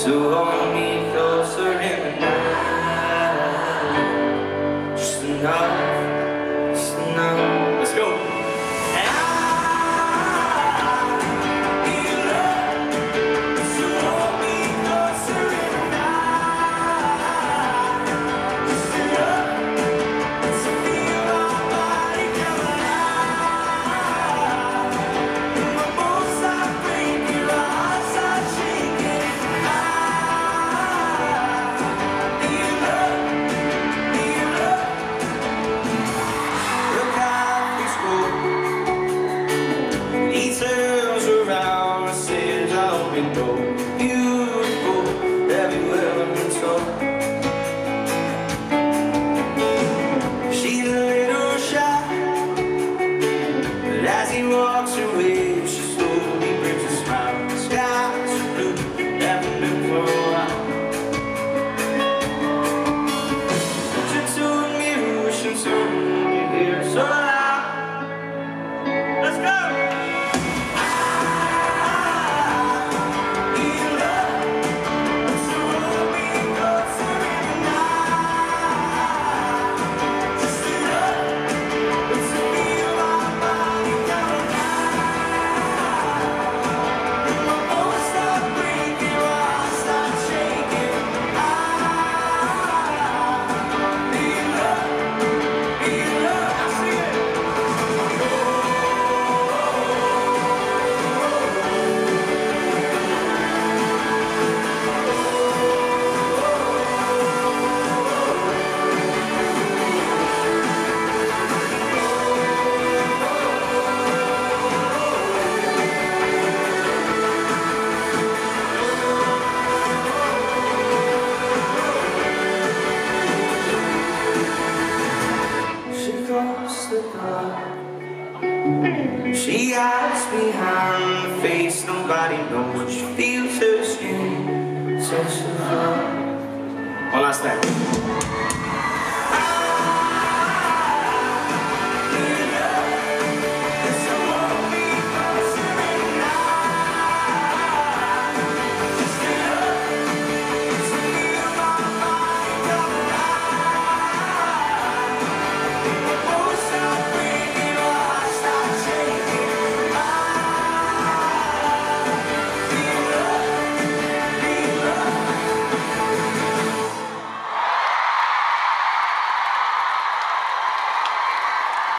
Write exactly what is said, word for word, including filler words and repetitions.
So hold me closer in the night. Just enough, just enough. Let's go. Beautiful, everywhere I've been told. She's a little shy, but as he walks away, she slowly brings a smile. The skies are blue, haven't been for a while. Looking to a mirror, wishing someone could hear so loud. Let's go! The dark. She hides behind the face nobody knows. She feels her skin touch the floor. One last thing.